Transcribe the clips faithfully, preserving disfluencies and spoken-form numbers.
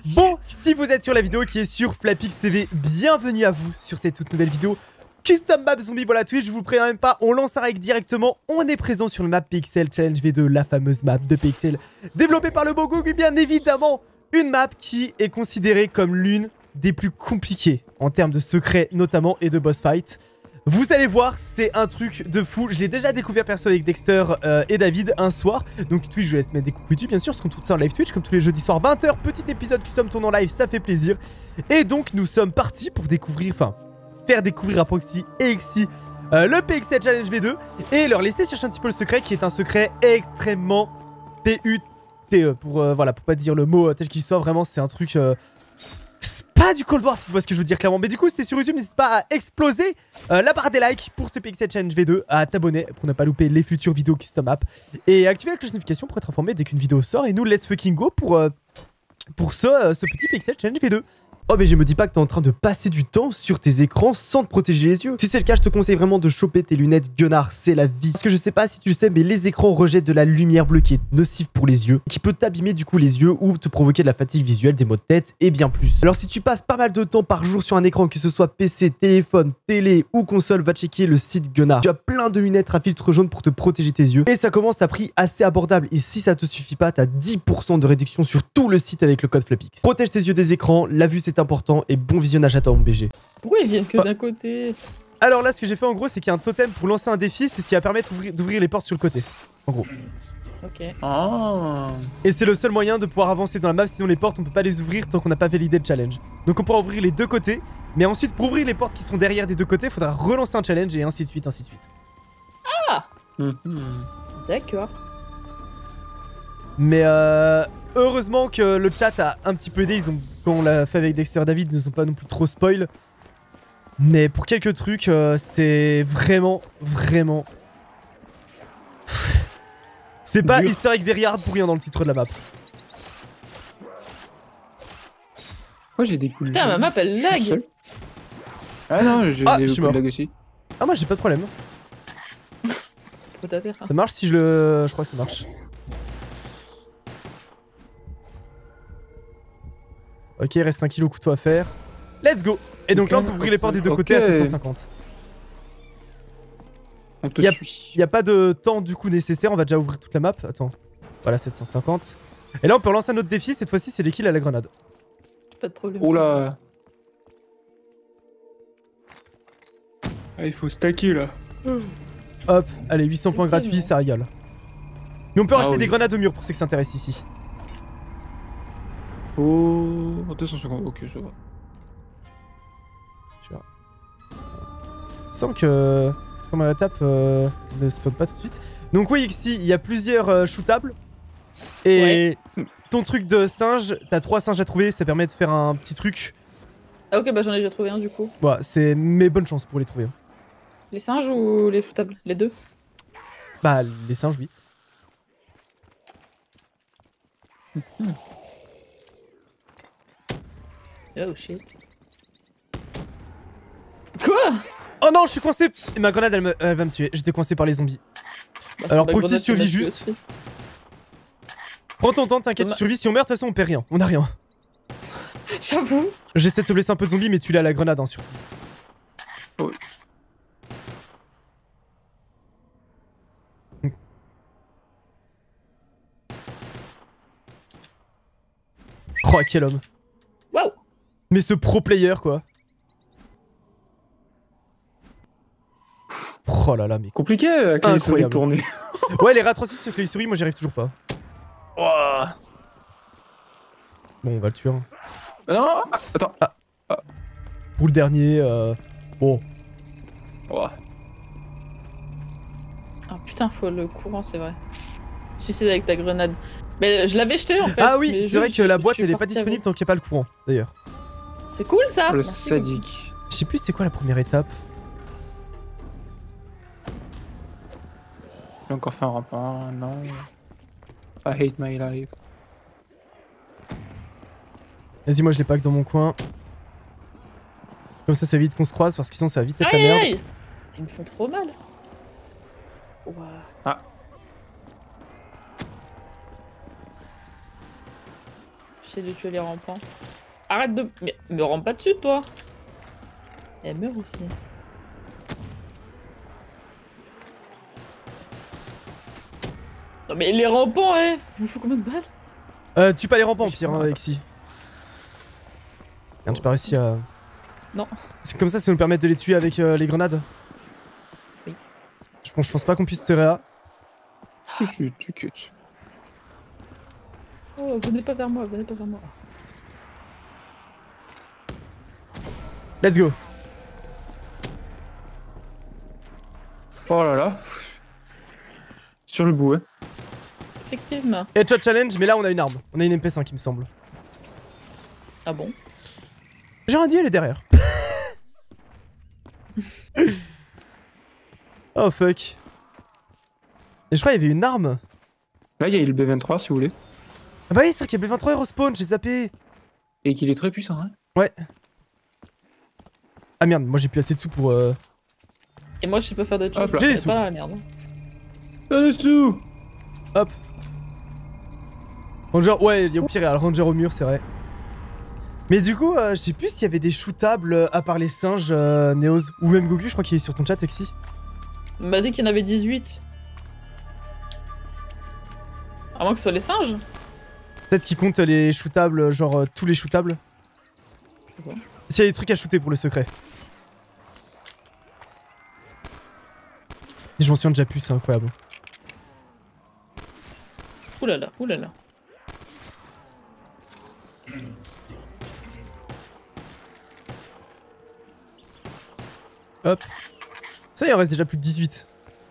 Bon, si vous êtes sur la vidéo qui est sur Flappix T V, bienvenue à vous sur cette toute nouvelle vidéo Custom Map Zombie. Voilà Twitch, je vous le préviens même pas, on lance un règle directement. On est présent sur le map P X L Challenge V deux, la fameuse map de P X L développée par le beau Google, bien évidemment. Une map qui est considérée comme l'une des plus compliquées en termes de secrets notamment et de boss fight. Vous allez voir, c'est un truc de fou. Je l'ai déjà découvert perso avec Dexter euh, et David un soir. Donc Twitch, je laisse mettre des coups dessus bien sûr, parce qu'on tourne ça en live Twitch comme tous les jeudis soirs vingt heures. Petit épisode custom tourne en live, ça fait plaisir. Et donc nous sommes partis pour découvrir, enfin, faire découvrir à Proxy et Exy euh, le P X L Challenge V deux. Et leur laisser chercher un petit peu le secret qui est un secret extrêmement P U T E. Pour, euh, voilà, pour pas dire le mot euh, tel qu'il soit, vraiment c'est un truc... Euh, C'est pas du Cold War si tu vois ce que je veux dire clairement. Mais du coup c'était sur YouTube, n'hésite pas à exploser euh, la barre des likes pour ce P X L Challenge V deux, à t'abonner pour ne pas louper les futures vidéos custom app et activer la cloche de notification pour être informé dès qu'une vidéo sort. Et nous let's fucking go pour, euh, pour ce, euh, ce petit P X L Challenge V deux. Oh mais je me dis pas que t'es en train de passer du temps sur tes écrans sans te protéger les yeux. Si c'est le cas, je te conseille vraiment de choper tes lunettes Gunnar, c'est la vie. Parce que je sais pas si tu le sais, mais les écrans rejettent de la lumière bleue qui est nocive pour les yeux, qui peut t'abîmer du coup les yeux ou te provoquer de la fatigue visuelle, des maux de tête et bien plus. Alors si tu passes pas mal de temps par jour sur un écran, que ce soit P C, téléphone, télé ou console, va checker le site Gunnar. Tu as plein de lunettes à filtre jaune pour te protéger tes yeux et ça commence à prix assez abordable. Et si ça te suffit pas, t'as dix pour cent de réduction sur tout le site avec le code Flappix. Protège tes yeux des écrans, la vue c'est important et bon visionnage à toi mon B G. Pourquoi ils viennent que bah. d'un côté? Alors là ce que j'ai fait en gros c'est qu'il y a un totem pour lancer un défi, c'est ce qui va permettre d'ouvrir les portes sur le côté. En gros. Ok. Oh. Et c'est le seul moyen de pouvoir avancer dans la map, sinon les portes on peut pas les ouvrir tant qu'on n'a pas validé le challenge. Donc on pourra ouvrir les deux côtés, mais ensuite pour ouvrir les portes qui sont derrière des deux côtés, il faudra relancer un challenge et ainsi de suite, ainsi de suite. Ah Mm-hmm. D'accord. Mais euh... heureusement que le chat a un petit peu aidé, ils ont, quand on l'a fait avec Dexter et David, ils ne sont pas non plus trop spoil. Mais pour quelques trucs, euh, c'était vraiment, vraiment... C'est pas Dur. Easter egg very hard pour rien dans le titre de la map. Moi j'ai des coups de Putain, ma map elle Je suis lag. seul. Ah non, j'ai Ah, des je suis coups de mort. lag aussi. Ah moi j'ai pas de problème. Faut taper, hein. Ça marche si je le... Je crois que ça marche. Ok, il reste un kilo couteau à faire. Let's go. Et donc Ok, là on peut ouvrir les portes des deux ok. côtés à sept cent cinquante. On te Y a- suit. Il n'y a pas de temps du coup nécessaire, on va déjà ouvrir toute la map. Attends. Voilà, sept cent cinquante. Et là on peut relancer un autre défi, cette fois-ci c'est les kills à la grenade. Pas de problème. Oula. Ah, il faut stacker là. Hop, allez, huit cents points Septième, gratuits, ouais. ça régale. Mais on peut Ah racheter oui. des grenades au mur pour ceux qui s'intéressent ici. Oh, deux cent cinquante, ok, ça va. Il semble que première étape euh, ne spawn pas tout de suite. Donc oui, ici il y a plusieurs euh, shootables. Et ton truc de singe, t'as trois singes à trouver, ça permet de faire un petit truc. Ah ok, bah j'en ai déjà trouvé un du coup. Voilà, c'est mes bonnes chances pour les trouver. Les singes ou les shootables? Les deux? Bah les singes oui. Oh shit. Quoi? Oh non, je suis coincé. Et ma grenade elle, me- elle va me tuer, j'étais coincé par les zombies. Bah, Alors, c'est ma Proxy grenade qui survit m'a tué juste. aussi. Prends ton temps, t'inquiète, tu Thomas. survis. Si on meurt, de toute façon on perd rien, on a rien. J'avoue. J'essaie de te blesser un peu de zombies mais tu l'as à la grenade hein, surtout. Oh. Oh quel homme. Waouh. Mais ce pro player quoi. Oh là là mais... Compliqué à quand il se Incroyable. tourner. Ouais les raccourcis sur les souris moi j'y arrive toujours pas. Ouah. Bon on va le tuer hein. Ah non, ah, attends. Pour le dernier euh... Bon. Ouah. Ah putain, faut le courant, c'est vrai. Suicide avec ta grenade. Mais je l'avais jeté en fait. Ah oui mais c'est juste, vrai que la je- boîte je suis elle est pas partie disponible avec. tant qu'il n'y a pas le courant d'ailleurs. C'est cool ça. Le Merci. sadique. Je sais plus c'est quoi la première étape. J'ai encore fait un rempart, non. I hate my life. Vas-y moi je l'ai pas que dans mon coin. Comme ça ça évite qu'on se croise parce que sinon ça va vite être la Aïe, merde. aïe. Ils me font trop mal. Ouah. J'essaie de tuer les rampants. Arrête de... Mais me rends pas dessus, toi. Elle meurt aussi. Non mais les rampants, eh. Il me faut combien de balles? Euh, tue pas les rampants, pire, hein, Alexis. Merde, j'ai pas réussi à... Non. C'est comme ça, ça nous permet de les tuer avec euh, les grenades. Oui. Je pense, je pense pas qu'on puisse te réa. Je suis tu cut. Oh, venez pas vers moi, venez pas vers moi. Let's go. Oh là là. Sur le bout, hein. Effectivement. Headshot challenge, mais là on a une arme. On a une M P cinq, il me semble. Ah bon? J'ai rien dit, elle est derrière. Oh fuck. Et je crois qu'il y avait une arme. Là, il y a le B vingt-trois si vous voulez. Ah bah oui, c'est vrai qu'il y a B vingt-trois Hero Spawn, j'ai zappé. Et qu'il est très puissant, hein. Ouais. Ah merde, moi j'ai plus assez de sous pour... Euh... Et moi je sais pas faire d'autres Hop choses. là. J'ai les C'est sous. pas la merde. Ah, dessous. Hop. Ranger, ouais, il y a au pire, il y a le Ranger au mur, c'est vrai. Mais du coup, euh, je sais plus s'il y avait des shootables euh, à part les singes, euh, Neos. Ou même Goku, je crois qu'il est sur ton chat, Exi. On m'a dit qu'il y en avait dix-huit. À moins que ce soit les singes. Peut-être qu'il compte les shootables, genre euh, tous les shootables. Je sais pas. S'il y a des trucs à shooter pour le secret. Et je m'en souviens déjà plus, c'est incroyable. Oulala, oulala. Hop. Ça, il en reste déjà plus de dix-huit.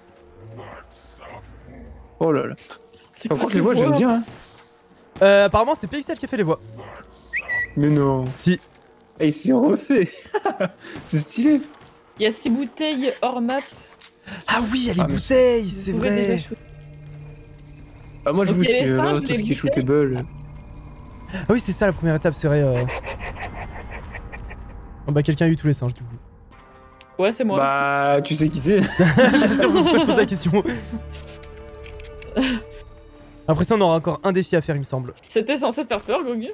Oh là là. C'est Par quoi contre, ces les voix, j'aime voix bien, hein. Euh, apparemment, c'est P X L qui a fait les voix. Mais non. Si. Et il s'est refait. C'est stylé. Il y a six bouteilles hors map. Ah oui, il y a les Ah, mais bouteilles, Vous c'est pouvez vrai. déjà shooter. Ah, moi, je Ok, vous les suis euh, là, singes, tout les ce qui est bouteilles. shootable. Ah oui, c'est ça la première étape, c'est vrai. Euh... Oh bah, quelqu'un a eu tous les singes, du coup. Ouais, c'est moi. Bah, tu sais qui c'est. Bien sûr, pourquoi je pose la question. Après ça, on aura encore un défi à faire, il me semble. C'était censé faire peur, Gogu.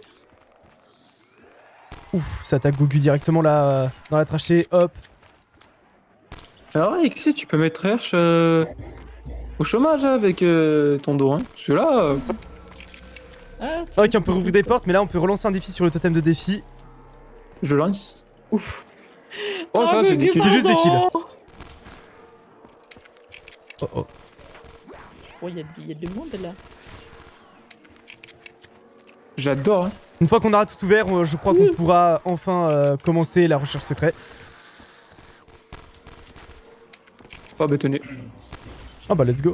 Ouf, ça attaque Gogu directement là, euh, dans la trachée, hop. Alors, Alexis, tu peux mettre Hersh euh, au chômage hein, avec euh, ton dos. Hein. Parce que là, euh, Ah, C'est vrai qu'on peut rouvrir des portes, mais là on peut relancer un défi sur le totem de défi. je lance. Ouf. Oh, ça, Ah, c'est Gogu, des kills. C'est juste des kills. pardon. Oh oh. Oh, il y, a du- y a du monde là. J'adore. Hein. Une fois qu'on aura tout ouvert, euh, je crois qu'on pourra enfin euh, commencer la recherche secrète. Oh, bah, tenez. Ah bah let's go.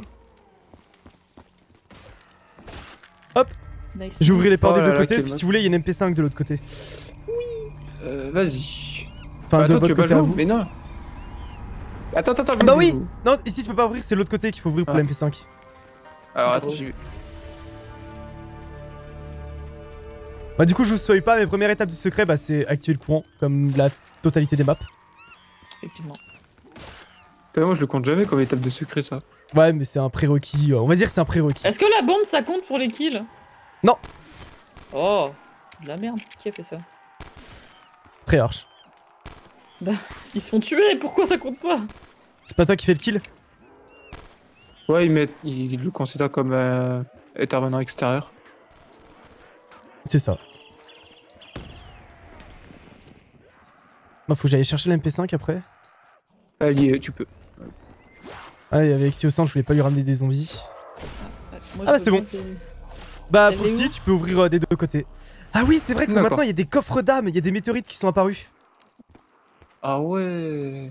Hop, Nice. j'ai ouvert les portes Oh des là deux là, côtés, quel parce que mode. si vous voulez, il y a une M P cinq de l'autre côté. Euh, Vas-y. Enfin, Bah, de attends, tu votre veux pas côté à jouer vous. Mais non. Attends, attends, attends. Ah bah je- oui. je- Non, ici tu peux pas ouvrir, c'est l'autre côté qu'il faut ouvrir pour Ah. la M P cinq. Alors, attends, j'y vais. Bah du coup, je vous spoil pas, mais première étape du secret, bah c'est activer le courant, comme la totalité des maps. Effectivement. Putain, moi, je le compte jamais comme étape de secret, ça. Ouais, mais c'est un prérequis, euh, on va dire que c'est un prérequis. Est-ce que la bombe ça compte pour les kills? Non. Oh, de la merde. Qui a fait ça? Très harsh. Ils se font tuer, pourquoi ça compte pas? C'est pas toi qui fais le kill? Ouais, il, met... il le considère comme euh, intervenant extérieur. C'est ça. Bah faut que j'aille chercher la M P cinq après. Allez, tu peux. Ah, et avec si au centre, je voulais pas lui ramener des zombies. Ouais, moi, Ah bah, je c'est veux bon. bien que- Bah Elle est Foxy, où tu peux ouvrir euh, des deux côtés. Ah oui, c'est vrai que D'accord. maintenant il y a des coffres d'âmes, il y a des météorites qui sont apparus. Ah ouais.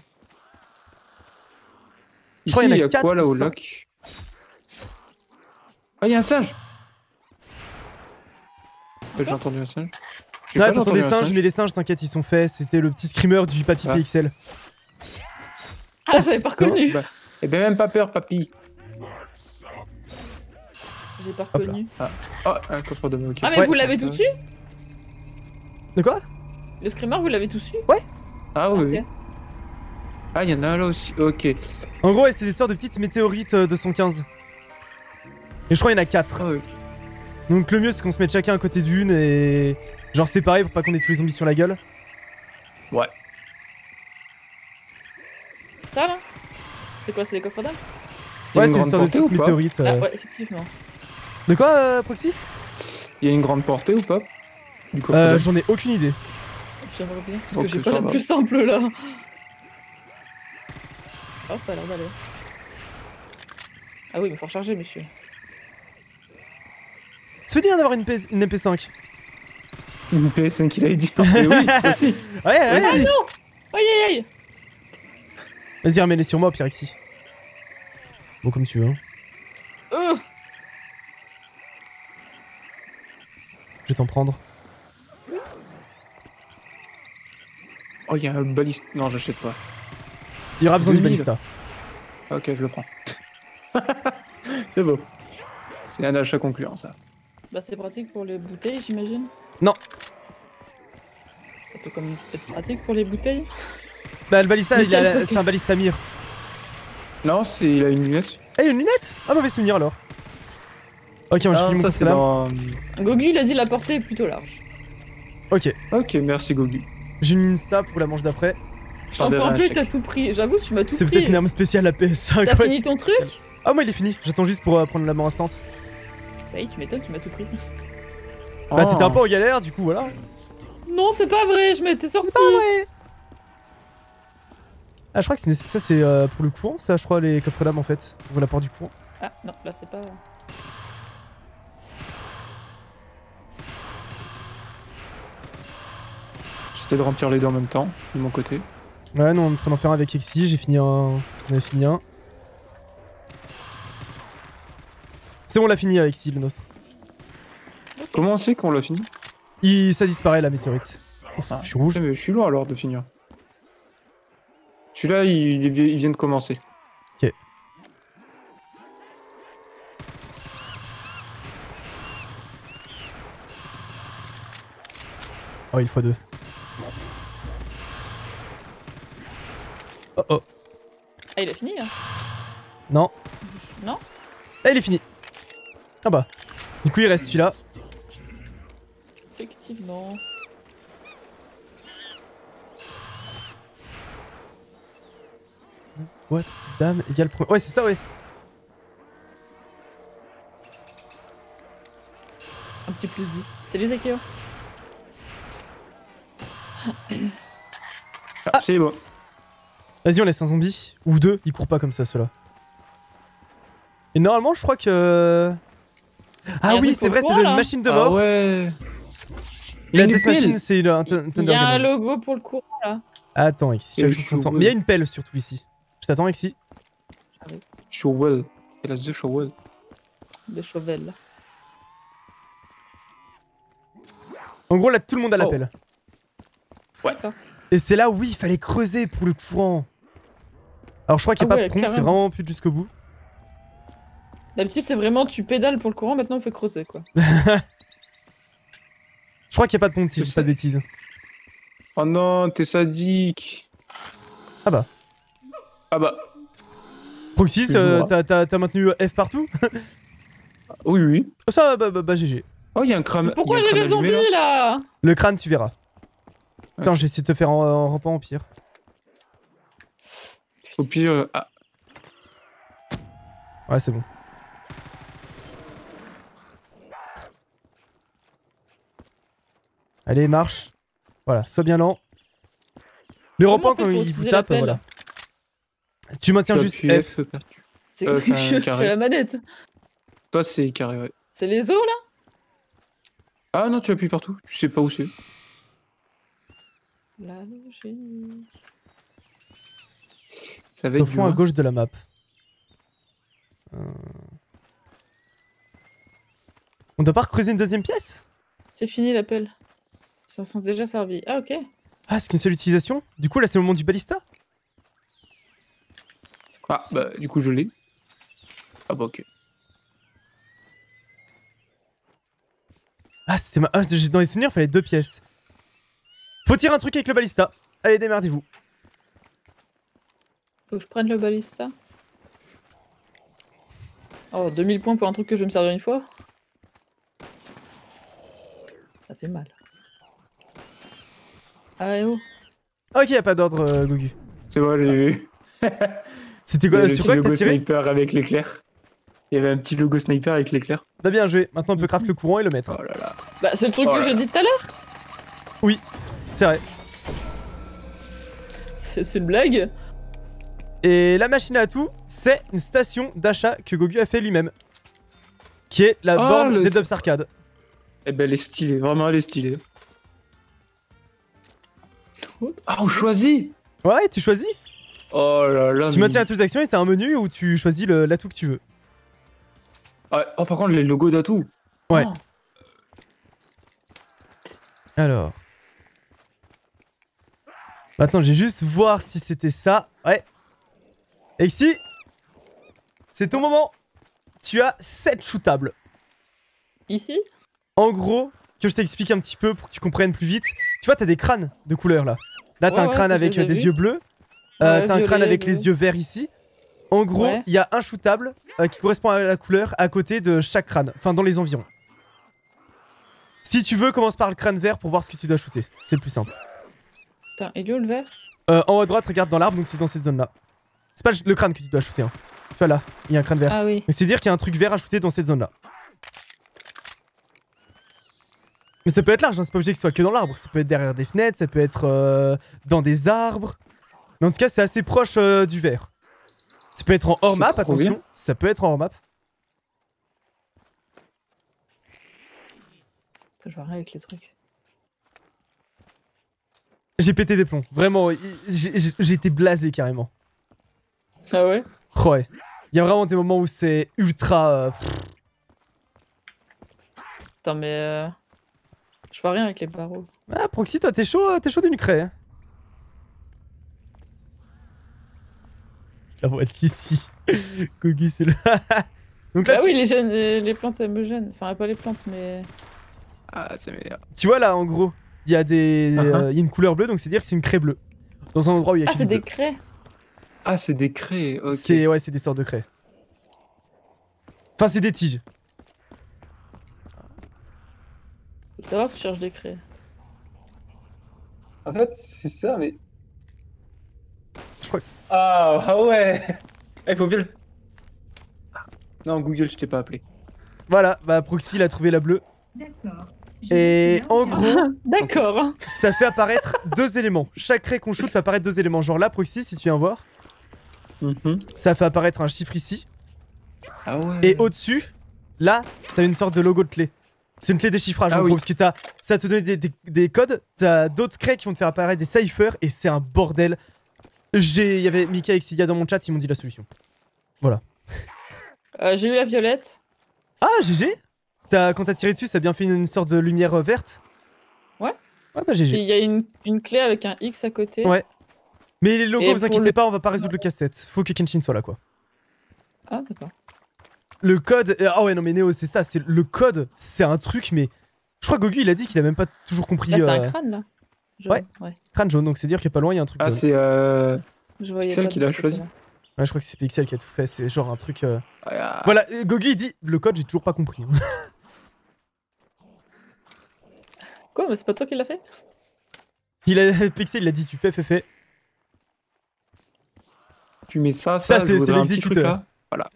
Je Ici, crois qu'il y en a il y a quatre quoi là ou au cinq. lac? Ah, il y a un singe. Euh, J'ai entendu un singe. J'ai Ouais, pas t'entends entendu des un singes, singe. mais les singes, t'inquiète, ils sont faits. C'était le petit screamer du papy Ah. P X L. Ah, j'avais pas reconnu. Bah, eh ben même pas peur, papy. J'ai pas Hop là. reconnu. Oh, un coffre de moquette. Ah, mais Ouais. vous l'avez tout dessus? De quoi? Le screamer, vous l'avez tout dessus? Ah oui, Ok. oui. Ah, il y en a un là aussi. Ok. En gros, ouais, c'est des sortes de petites météorites euh, deux cent quinze. Et je crois qu'il y en a quatre. Ah, ok. Donc le mieux c'est qu'on se mette chacun à côté d'une et genre séparés pour pas qu'on ait tous les zombies sur la gueule. Ouais. Ça là? C'est quoi, c'est les coffres d'âme? Il y a Ouais, une c'est une grande sorte de portée ou petite pas? météorite. Ah euh. ouais, effectivement. De quoi, euh, Proxy? Il y a une grande portée ou pas? Du coffre euh, d'âme. J'en ai aucune idée. J'aimerais bien, parce Ok, que j'ai ça pas la va. plus simple là. Oh, ça a l'air d'aller. Ah oui, mais faut recharger, monsieur. Ça fait bien d'avoir une, P S une M P cinq. Une P S cinq qu'il a dit. Mais oui, aussi. Ouais, ouais, Aussi. ouais. Aïe aïe aïe. Vas-y, remets-les sur moi, Pyrexy. Bon, comme tu veux. Hein. Euh. Je vais t'en prendre. Oh, il y a un baliste. Non, j'achète pas. Il y aura besoin du deux mille. balista. Ok, je le prends. C'est beau. C'est un achat concluant, ça. Bah c'est pratique pour les bouteilles, j'imagine. Non. Ça peut comme être pratique pour les bouteilles. Bah, le balista, il a la- Ok. c'est un balista mire. Non, c'est il a une lunette. Ah, il y a une lunette? Ah, mauvais souvenir alors. Ok, moi je Ah, finis mon ça coffre c'est d'âme. dans. Gogu, il a dit la portée est plutôt large. Ok, Ok, merci Gogu. j'ai mis ça pour la manche d'après. Je t'en t'enverrai prends un plus, chèque. t'as tout pris. J'avoue, tu m'as tout C'est pris. peut-être une arme spéciale à P S cinq. T'as ouais. fini ton truc? Ah, moi il est fini. J'attends juste pour euh, prendre la mort instant. Bah oui, tu m'étonnes, tu m'as tout pris. Bah, t'étais un peu Oh. en galère, du coup, voilà. Non, c'est pas vrai, je m'étais sorti. ouais. Ah, je crois que c'est- ça c'est euh, pour le courant, ça, je crois, les coffres d'âme en fait. Pour l'apport du courant. Ah non, là c'est pas. J'essaie de remplir les deux en même temps, de mon côté. Ouais, non, on est en train d'en faire un avec Exy. J'ai fini un. On a fini un. C'est bon, on l'a fini avec Exy, le nôtre. Comment on sait qu'on l'a fini? Il... Ça disparaît la météorite. Ouf, Ah. je suis rouge. Eh, mais je suis loin alors de finir. Celui-là, il, il- il vient de commencer. Ok. Oh, il faut deux. Oh oh. Ah, il a fini là? Non. Non? Ah, il est fini. Ah bah. Du coup, il reste celui-là. Effectivement. What? Dame égale premier. Ouais, c'est ça, ouais. Un petit plus dix. Salut Zakeo. Ah, c'est bon. Vas-y, on laisse un zombie. Ou deux. Il court pas comme ça, ceux-là. Et normalement, je crois que. Ah Il y a un oui, truc c'est au vrai, c'est coin, une là. machine de Ah mort. ouais. Il y La a une Death pelle. Machine, c'est le- un Il Thunder y a un Gun. logo pour le courant là. Attends, Exy, tu Et as je tout suis son temps. heureux. Mais il y a une pelle surtout ici. Je t'attends, Exy. Showell. C'est la The Showell. De Chauvel. En gros, là, tout le monde a la Oh. pelle. Ouais. D'accord. Et c'est là où oui, il fallait creuser pour le courant. Alors, je crois qu'il n'y a Ah pas ouais, de pompe, c'est carrément. vraiment plus jusqu'au bout. D'habitude, c'est vraiment tu pédales pour le courant, maintenant on fait creuser quoi. Je crois qu'il n'y a pas de pompe si je dis C'est pas de bêtises. Oh non, t'es sadique. Ah bah. Ah bah. Proxys, Je euh, vois. t'as- t'as t'as maintenu F partout? Oui, oui. Ça, bah, bah, bah, G G. Oh, il y a un crâne. Mais pourquoi il y a un j'ai les crâne allumé, zombies là là? Le crâne, tu verras. Attends, Ok. je vais essayer de te faire en, en rampant au pire. Au pire. euh, Ah. Ouais, c'est bon. Allez, marche. Voilà, sois bien lent. Le Comment rampant, on fait quand pour il utiliser vous la tape, pelle voilà. Tu maintiens tu juste appuies F. F. perdu. C'est Euh, que enfin, je carré. fais la manette. Toi, c'est carré, ouais. C'est les os là? Ah non, tu appuies partout. Tu sais pas où c'est. La logique. Ça va C'est au être fond à dur. gauche de la map. Euh. On doit pas recreuser une deuxième pièce? C'est fini l'appel. Ils s'en sont déjà servis. Ah ok. Ah, c'est qu'une seule utilisation? Du coup, là, c'est le moment du balista? Ah, bah, du coup, je l'ai. Ah, bah, ok. Ah, c'était ma... ah, j'ai- dans les souvenirs, il fallait deux pièces. Faut tirer un truc avec le balista. Allez, démerdez-vous. Faut que je prenne le balista. Oh, deux mille points pour un truc que je vais me servir une fois. fait mal. Ah, oh. Ok, y a pas d'ordre, euh, Gogu. C'est bon, j'ai vu. C'était Il y quoi, avait le sur petit quoi que t'as logo tiré? sniper avec l'éclair. Il y avait un petit logo sniper avec l'éclair. Bah bien joué, maintenant on peut craft le courant et le mettre. Oh là là. Bah, c'est le truc Oh que là j'ai là. dit tout à l'heure. C'est vrai. C'est c'est une blague. Et la machine à tout, c'est une station d'achat que Gogu a fait lui-même. Qui est la Oh, borne le- des Dubs Arcade. Eh ben, elle est stylée, vraiment elle est stylée. Ah, on choisit. Ouais, tu choisis. Oh là là. Tu mais- maintiens la touche d'action et t'as un menu où tu choisis le- l'atout que tu veux. Ah, oh, par contre, les logos d'atout. Ouais. Oh. Alors. Maintenant, j'ai juste voir si c'était ça. Ouais. Exi, c'est ton moment. Tu as sept shootables. Ici? En gros, que je t'explique un petit peu pour que tu comprennes plus vite. Tu vois, t'as des crânes de couleur là. Là, t'as Ouais, un ouais, crâne ça, je avec les ai euh, des vus. yeux bleus. Euh, Ouais, t'as un crâne violet, avec bleu. les yeux verts ici. En gros, il Ouais. y a un shootable euh, qui correspond à la couleur à côté de chaque crâne. Enfin, dans les environs. Si tu veux, commence par le crâne vert pour voir ce que tu dois shooter. C'est le plus simple. Putain, il est où le vert? Euh, en haut à droite, regarde dans l'arbre, donc c'est dans cette zone là. C'est pas le crâne que tu dois shooter. Hein. Tu vois là, il y a un crâne vert. Ah oui. Mais c'est dire qu'il y a un truc vert à shooter dans cette zone là. Mais ça peut être large, hein, c'est pas obligé que ce soit que dans l'arbre. Ça peut être derrière des fenêtres, ça peut être euh, dans des arbres. Mais en tout cas, c'est assez proche euh, du vert. Ça peut être en hors C'est map, trop attention. bien. Ça peut être en hors map. Je vois rien avec les trucs. J'ai pété des plombs. Vraiment, i- j'ai j'ai- j'ai été blasé carrément. Ah ouais? Oh, ouais. Il y a vraiment des moments où c'est ultra. euh, pff. Attends, mais. Euh... Je vois rien avec les barreaux. Ah, Proxy, toi, t'es chaud, euh, t'es chaud d'une craie. Hein. La vois ici. Gogu, c'est le. Donc là, Bah tu, oui, les, gènes, les, les plantes, elles me gênent. Enfin, pas les plantes, mais. Ah, c'est meilleur. tu vois là, en gros, il y a des, Uh-huh. euh, il y a une couleur bleue, donc c'est dire que c'est une craie bleue. Dans un endroit où il y a Ah, écrit c'est bleu. des craies. Ah, c'est des craies, ok. C'est ouais, c'est des sortes de craies. Enfin, c'est des tiges. Faut savoir que tu cherches des craies. En fait, c'est ça, mais. Je crois que- Ah, ah ouais. Il faut bien le. Non, Google, je t'ai pas appelé. Voilà, bah Proxy, il a trouvé la bleue. D'accord. Et en gros, D'accord. ça fait apparaître deux éléments. Chaque craie qu'on shoot fait apparaître deux éléments. Genre là, Proxy, si tu viens voir, Mhm. ça fait apparaître un chiffre ici. Ah ouais. Et au-dessus, là, t'as une sorte de logo de clé. C'est une clé déchiffrage Ah en oui. gros, parce que t'as, ça te donne des, des- des codes, t'as d'autres craies qui vont te faire apparaître des ciphers, et c'est un bordel. J'ai, il y avait Mika et Xiga dans mon chat, ils m'ont dit la solution. Euh, J'ai eu la violette. Ah, G G t'as, quand t'as tiré dessus, ça a bien fait une, une sorte de lumière euh, verte. Ouais. Ouais, bah Et G G. il y a une, une clé avec un X à côté. Ouais. Mais les logos, Et vous pour inquiétez le- pas, on va pas résoudre le casse-tête. Faut que Kenshin soit là, quoi. Ah, d'accord. Le code. euh, Ah ouais, non, mais Néo, c'est ça. C'est le code, c'est un truc, mais. Je crois que Gogu, il a dit qu'il a même pas toujours compris. Là, c'est euh, un crâne, là. Je- Ouais. ouais. crâne jaune, donc c'est dire qu'il y a pas loin, il y a un truc. Ah, jaune. c'est. Euh... Je voyais Pixel pas qui de l'a ce choisi. côté-là. Ouais, je crois que c'est Pixel qui a tout fait. C'est genre un truc. euh, ah, Voilà, euh, Gogu, il dit le code, j'ai toujours pas compris. hein. Quoi, mais c'est pas toi qui l'as fait? Il a... Pixel, il a dit tu fais, fais, fais. Tu mets ça, Ça, ça, c'est- je c'est voudrais un petit truc l'exécuteur. là.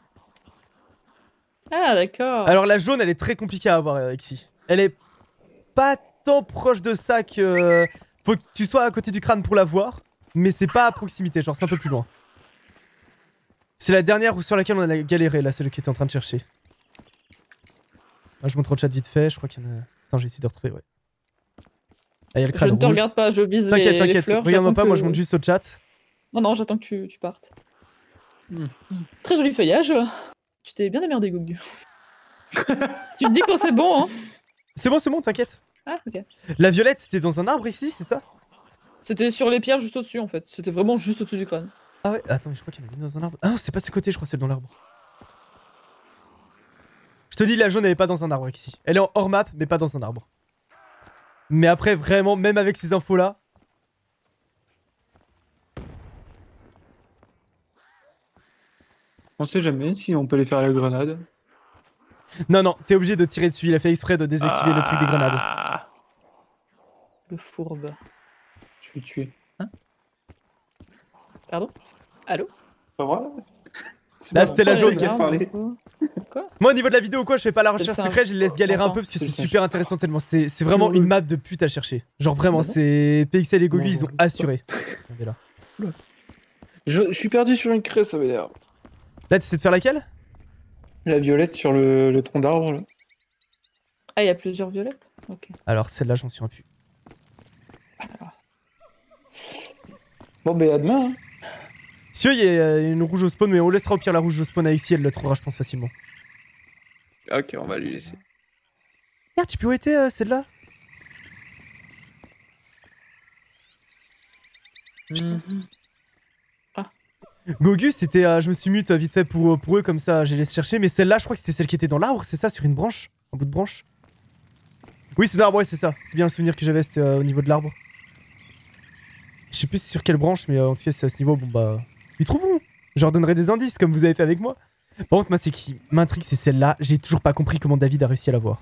Ah, d'accord. Alors, la jaune, elle est très compliquée à avoir, euh, Exy. Elle est pas tant proche de ça que. Faut que tu sois à côté du crâne pour la voir, mais c'est pas à proximité, genre c'est un peu plus loin. C'est la dernière sur laquelle on a galéré, là, celle qui était en train de chercher. Ah, je montre au chat vite fait, je crois qu'il y en a. Attends, j'ai essayé de retrouver, ouais. Ah, il y a le Je crâne ne te rouge. regarde pas, je vise les, T'inquiète, les t'inquiète, fleurs. regarde-moi j'attends pas, moi que- je monte juste au chat. Non, non, j'attends que tu, tu partes. Hmm. Très joli feuillage. Tu t'es bien démerdé, Gogu. Tu te dis quand c'est bon, hein? C'est bon, c'est bon, t'inquiète. Ah, ok. La violette, c'était dans un arbre ici, c'est ça? C'était sur les pierres juste au-dessus, en fait. C'était vraiment juste au-dessus du crâne. Ah ouais, attends, mais je crois qu'il y en a une dans un arbre. Ah non, c'est pas de ce côté, je crois, c'est dans l'arbre. Je te dis, la jaune, elle est pas dans un arbre ici. Elle est en hors map, mais pas dans un arbre. Mais après, vraiment, même avec ces infos-là. On sait jamais si on peut les faire à la grenade. Non, non, t'es obligé de tirer dessus. Il a fait exprès de désactiver le truc des grenades. Ah. Le fourbe. Je vais tuer. Hein? Pardon? Allô? Pas vrai? Là, c'était la Ouais, jaune. les qui a armes, parlé. du coup. Quoi? Moi, au niveau de la vidéo ou quoi, je fais pas la C'est le recherche singe. secrète, je les laisse galérer un Enfin, peu parce que c'est c'est le singe. super intéressant tellement. C'est c'est vraiment Oui. une map de pute à chercher. Genre vraiment, Bah non. c'est P X L et Gogu, Non, ils ont non. assuré. Regardez là. Je, je suis perdu sur une craie, ça veut dire. Là, t'essaies de faire laquelle? La violette sur le, le tronc d'arbre. là. Ah, il y a plusieurs violettes? Ok. Alors, celle-là, j'en suis un pu. Bon, ben à demain. Hein. Si, il y a euh, une rouge au spawn, mais on laissera au pire la rouge au spawn à Ixi, elle la trouvera, je pense, facilement. Ok, on va lui laisser. Merde, tu peux où était euh, celle-là? Mhm. Gogu, c'était. euh, je me suis mute euh, vite fait pour, euh, pour eux, comme ça, j'ai laissé chercher. Mais celle-là, je crois que c'était celle qui était dans l'arbre, c'est ça, sur une branche? Un bout de branche? Oui, c'est dans l'arbre, ouais, c'est ça. C'est bien le souvenir que j'avais, c'était euh, au niveau de l'arbre. Je sais plus sur quelle branche, mais euh, en tout cas, c'est à ce niveau, bon bah. Ils trouveront. Je leur donnerai des indices, comme vous avez fait avec moi. Par contre, moi, c'est qui m'intrigue, c'est celle-là. J'ai toujours pas compris comment David a réussi à la voir.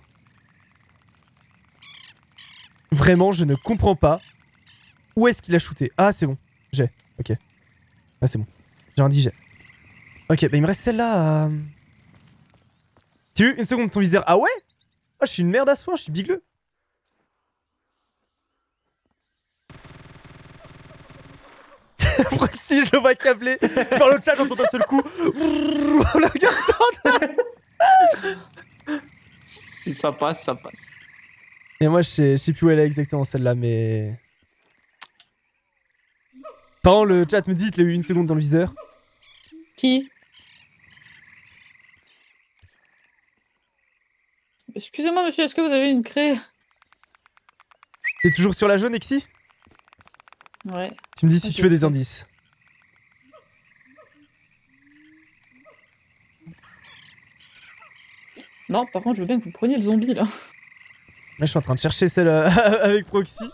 Vraiment, je ne comprends pas. Où est-ce qu'il a shooté? Ah, c'est bon. J'ai. Ok. Ah, c'est bon. J'ai un dit j'ai. Ok, bah il me reste celle-là. Euh... Tu veux une seconde, ton viseur. Ah ouais? Ah, je suis une merde à ce point, je suis bigleux. Proxy, je le vois câblé. Je parle au chat, j'entends d'un seul coup. Le regarde. Si ça passe, ça passe. Et moi, je sais, je sais plus où elle est exactement celle-là, mais. Par contre, le chat me dit qu'il a eu une seconde dans le viseur. Qui? Excusez-moi, monsieur, est-ce que vous avez une craie? T'es toujours sur la jaune, Exi? Ouais. Tu me dis si Ok, tu veux des ok. indices. Non, par contre, je veux bien que vous preniez le zombie, là. Là, je suis en train de chercher celle euh, avec Proxy.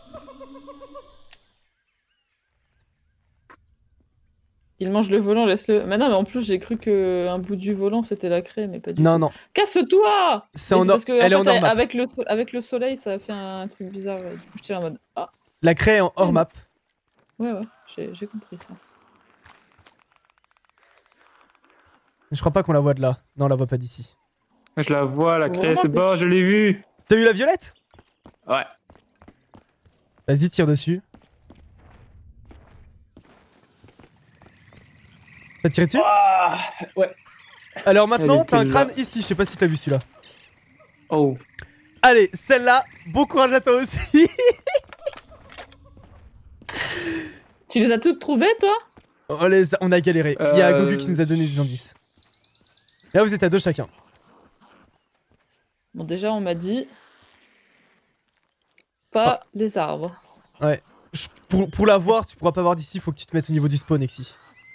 Il mange le volant, laisse-le. Mais non, mais en plus, j'ai cru que un bout du volant, c'était la craie, mais pas du Non, tout. non. Casse-toi! C'est Mais en or- parce que, Elle est en en fait, hors map. avec le, so- avec le soleil, ça a fait un truc bizarre. Ouais. Du coup, j'étais en mode... Ah, La craie est en hors map. ouais, ouais, j'ai j'ai compris ça. Je crois pas qu'on la voit de là. Non, on la voit pas d'ici. Je la vois, la Faut craie, c'est vraiment bon, je l'ai vue. T'as eu la violette? Ouais. Vas-y, tire dessus. T'as tiré dessus? Ah, ouais. Alors maintenant, Elle t'as un était crâne là. ici. Je sais pas si t'as vu celui-là. Oh. Allez, celle-là, bon courage à toi aussi. Tu les as toutes trouvées, toi? Oh, les- on a galéré. Il y a Euh, Gogu qui nous a donné des indices. Là, vous êtes à deux chacun. Bon, déjà, on m'a dit... Pas les arbres. Ouais. Je- pour, pour la voir, tu pourras pas voir d'ici. Faut que tu te mettes au niveau du spawn, Exi.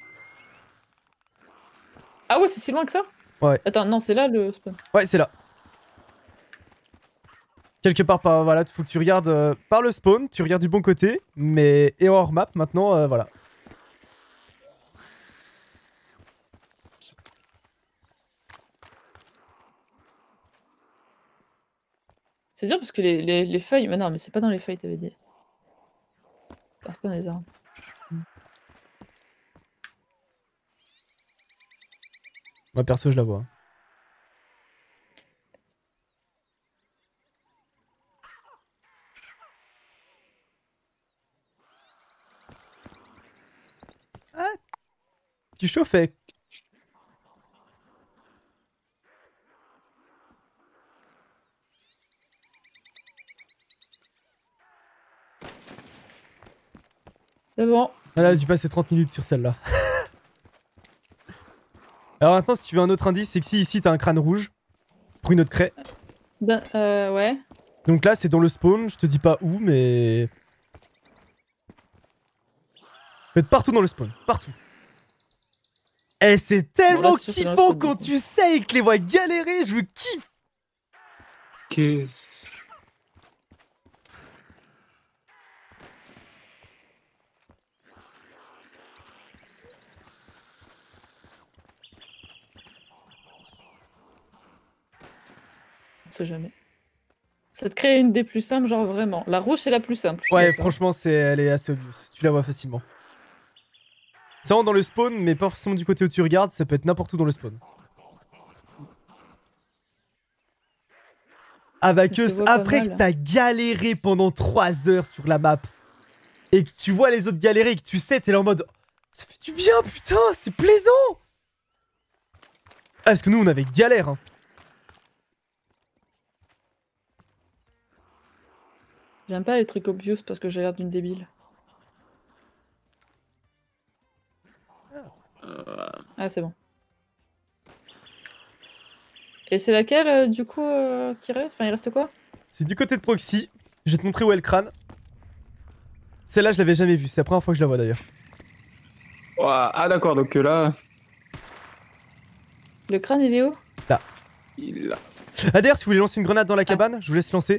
Ah ouais, c'est si loin que ça? Ouais. Attends, non, c'est là, le spawn. Ouais, c'est là. Quelque part par... Voilà, faut que tu regardes euh, par le spawn. Tu regardes du bon côté. Mais... Et hors map, maintenant, euh, voilà. C'est dur parce que les, les, les feuilles... Mais non, mais c'est pas dans les feuilles, t'avais dit. Ah, c'est pas dans les arbres. Moi, perso, je la vois. Ah, tu chauffais. C'est bon. Elle a dû passer trente minutes sur celle-là. Alors maintenant, si tu veux un autre indice, c'est que si ici t'as un crâne rouge pour une autre craie. Ben, euh, ouais. Donc là, c'est dans le spawn. Je te dis pas où, mais. Faut être partout dans le spawn. Partout. Et c'est tellement Bon, là, c'est sûr, c'est dans le kiffant spawn, quand du coup. tu sais que les voit galérer. Je kiffe. Qu'est-ce... On sait jamais. Ça te crée une des plus simples, genre vraiment. La rouge, c'est la plus simple. Ouais, franchement, c'est, elle est assez obvious. Tu la vois facilement. C'est vraiment dans le spawn, mais pas forcément du côté où tu regardes, ça peut être n'importe où dans le spawn. Ah bah que après que t'as galéré pendant trois heures sur la map, et que tu vois les autres galérer, et que tu sais, t'es là en mode... Ça fait du bien, putain, c'est plaisant. Ah, parce que nous, on avait galère, hein. J'aime pas les trucs obvious parce que j'ai l'air d'une débile. Ah, c'est bon. Et c'est laquelle, euh, du coup, euh, qui reste? Enfin, il reste quoi? C'est du côté de Proxy. Je vais te montrer où est le crâne. Celle-là, je l'avais jamais vue. C'est la première fois que je la vois, d'ailleurs. Oh, ah, d'accord, donc là... Le crâne, il est où? Là. Il a... Ah, d'ailleurs, si vous voulez lancer une grenade dans la cabane, je vous laisse lancer.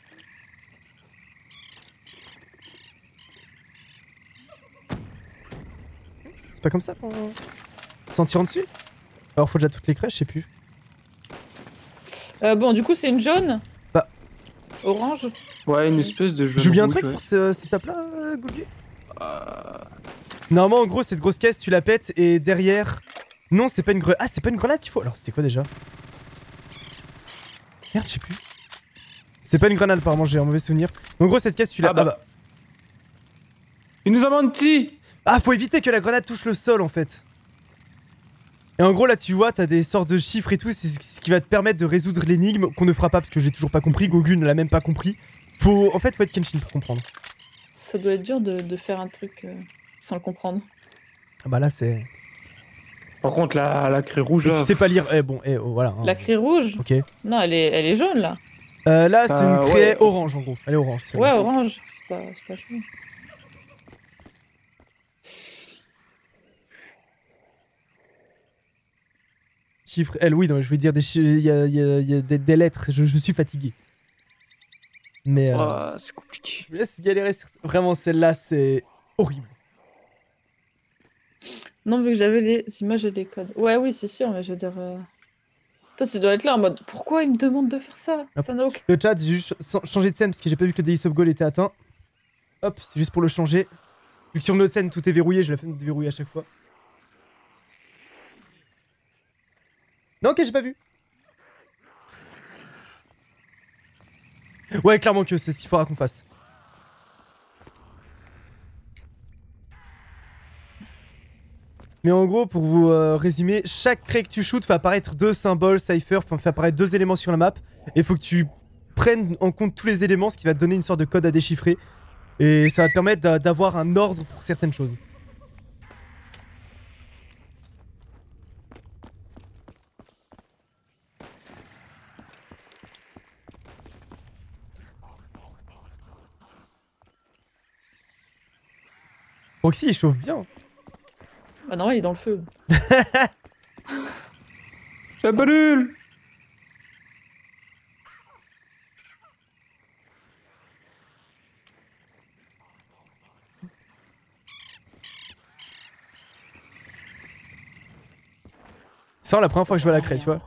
C'est pas comme ça qu'on... S'en tirant dessus? Alors, faut déjà toutes les crèches, je sais plus. Euh, bon, du coup, c'est une jaune. Bah. Orange. Ouais, une espèce de jaune. J'oublie un rouge, truc ouais. pour ce setup-là, euh, Goulguet Euh... Normalement, en gros, cette grosse caisse, tu la pètes et derrière... Non, c'est pas une grenade. Ah, c'est pas une grenade qu'il faut. Alors, c'était quoi déjà? Merde, je sais plus. C'est pas une grenade, apparemment, j'ai un mauvais souvenir. En gros, cette caisse, tu la... Ah bah. Ah bah... Il nous a menti. Ah, faut éviter que la grenade touche le sol, en fait. Et en gros, là, tu vois, t'as des sortes de chiffres et tout. C'est ce qui va te permettre de résoudre l'énigme qu'on ne fera pas parce que je l'ai toujours pas compris. Gogu ne l'a même pas compris. Faut... En fait, faut être Kenshin pour comprendre. Ça doit être dur de, de faire un truc euh, sans le comprendre. Ah bah là, c'est... Par contre, la, la craie rouge, Et là... tu sais pas lire. Eh bon, eh, oh, voilà. Hein. La craie rouge? Ok. Non, elle est, elle est jaune, là. Euh, là, c'est Euh, une craie ouais. orange, en gros. Elle est orange. c'est Ouais, vrai. orange. C'est pas, c'est pas jaune. Chiffre L, oui, non, je veux dire des, chi- il y a, il y a- il y a des, des lettres, je, je suis fatigué. Mais euh, Oh, c'est compliqué. je me laisse galérer sur... Vraiment, celle-là, c'est horrible. Non, vu que j'avais les images et les codes. Ouais, oui, c'est sûr, mais je veux dire... euh, Toi, tu dois être là en mode... Pourquoi il me demande de faire ça? Hop. Ça n'a aucun... Le chat, j'ai juste ch- changé de scène parce que j'ai pas vu que le Daily of Goal était atteint. Hop, c'est juste pour le changer. Vu que sur notre scène, tout est verrouillé, je la fais déverrouiller à chaque fois. Non, ok, j'ai pas vu. Ouais, clairement que c'est ce qu'il faudra qu'on fasse. Mais en gros, pour vous euh, résumer, chaque craie que tu shootes fait apparaître deux symboles, cipher, enfin fait apparaître deux éléments sur la map. Et il faut que tu prennes en compte tous les éléments, ce qui va te donner une sorte de code à déchiffrer. Et ça va te permettre d'a- d'avoir un ordre pour certaines choses. Roxy, il chauffe bien. Ah non, il est dans le feu. Ça brûle. C'est vraiment la première fois que je vois la craie, tu vois.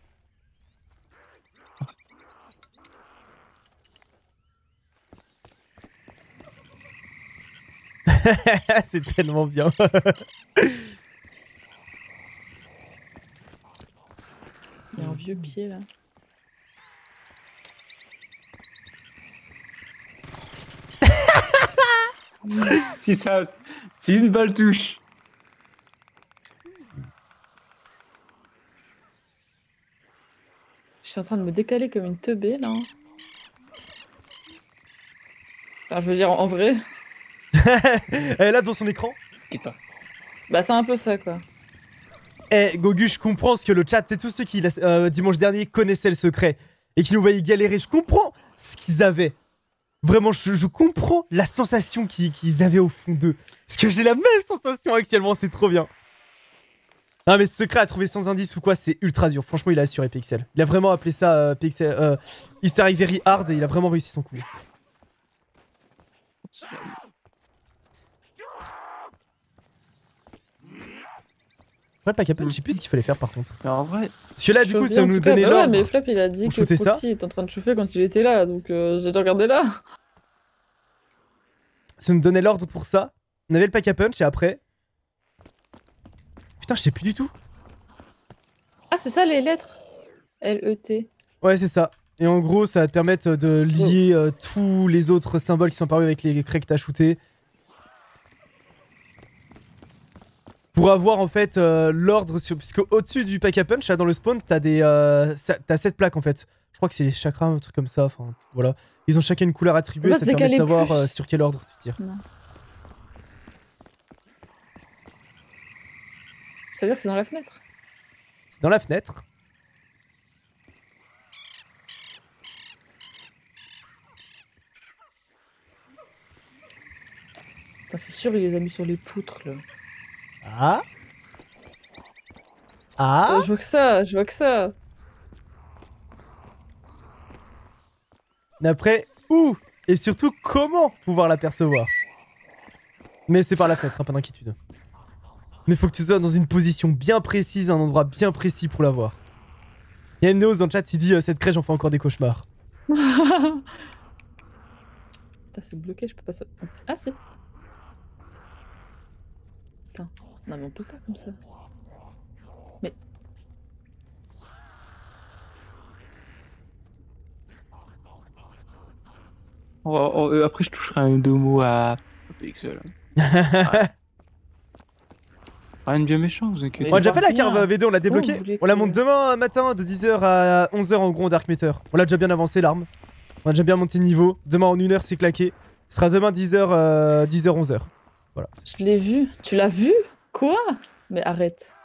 C'est tellement bien. Il y a un vieux pied, là. Si ça... Si une balle touche. Je suis en train de me décaler comme une teubée, là. Enfin, je veux dire, en vrai... Elle est là dans son écran. Bah, c'est un peu ça, quoi. Eh, Gogu, je comprends ce que le chat, c'est tous ceux qui, la- euh, dimanche dernier, connaissaient le secret et qui nous voyaient galérer. Je comprends ce qu'ils avaient. Vraiment, je, je comprends la sensation qu'ils qu'ils avaient au fond d'eux. Parce que j'ai la même sensation actuellement, c'est trop bien. Non, mais ce secret à trouver sans indice ou quoi, c'est ultra dur. Franchement, il a assuré P X L. Il a vraiment appelé ça euh, P X L, euh, Easter egg very hard et il a vraiment réussi son coup. Ouais, le pack à punch, je sais plus ce qu'il fallait faire par contre. Mais en vrai, Celui-là, du coup, ça nous donnait bah ouais, l'ordre. mais Flap, il a dit On que shootait ça. Proxy était en train de chauffer quand il était là, donc euh, j'ai dû regarder là. Ça nous donnait l'ordre pour ça. On avait le pack à punch et après. Putain, je sais plus du tout. Ah, c'est ça les lettres L E T. Ouais, c'est ça. Et en gros, ça va te permettre de lier euh, tous les autres symboles qui sont apparus avec les craies que t'as shootés. Pour avoir en fait euh, l'ordre sur. Puisque au-dessus du pack à punch, là dans le spawn, t'as des. Euh, t'as sept plaques en fait. Je crois que c'est les chakras, un truc comme ça. Enfin, voilà. Ils ont chacun une couleur attribuée, Bah, ça te permet de décaler savoir plus. euh, sur quel ordre tu tires. Non. Ça veut dire que c'est dans la fenêtre. C'est dans la fenêtre. Putain, c'est sûr, il les a mis sur les poutres là. Ah Ah Oh, je vois que ça, je vois que ça. Mais après, où et surtout comment pouvoir l'apercevoir. Mais c'est par la fenêtre, hein, pas d'inquiétude. Mais faut que tu sois dans une position bien précise, un endroit bien précis pour la voir. Il y a une Neos dans le chat qui dit euh, cette crèche j'en fais encore des cauchemars. Putain, c'est bloqué, je peux pas ça. Ah si. Putain. Non mais on peut pas comme ça. Mais. on va- on- euh, après je toucherai un deux mots à Pixel. Rien de bien méchant, vous inquiétez. On a déjà vois fait la rien. carte V D, on l'a Oh, débloqué. vous voulez On la que- monte demain matin de dix heures à onze heures en gros en Dark Matter. On l'a déjà bien avancé l'arme. On a déjà bien monté le niveau. Demain en une heure c'est claqué. Ce sera demain dix heures, euh, dix heures onze heures. Voilà. Je l'ai vu. Tu l'as vu? Quoi? Mais arrête.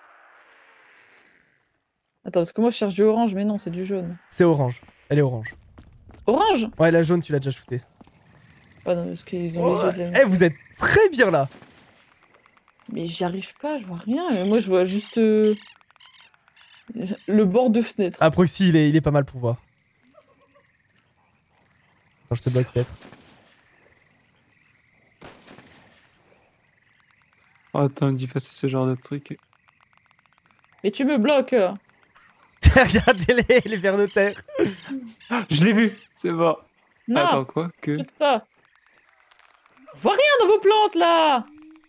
Attends, parce que moi je cherche du orange, mais non, c'est du jaune. C'est orange. Elle est orange. Orange? Ouais, la jaune tu l'as déjà shootée. Ah non, parce qu'ils ont Oh, les yeux de la même. eh, vous êtes très bien là. Mais j'y arrive pas, je vois rien. Mais moi je vois juste euh, le bord de fenêtre. Ah, Proxy, il est, il est pas mal pour voir. Attends, je te bloque peut-être. Oh, attends, d'effacer ce genre de truc. Mais tu me bloques. Regardez-les, les vers de terre. Je l'ai vu, c'est bon. Non, Attends, quoi que. faites pas. Je vois rien dans vos plantes là.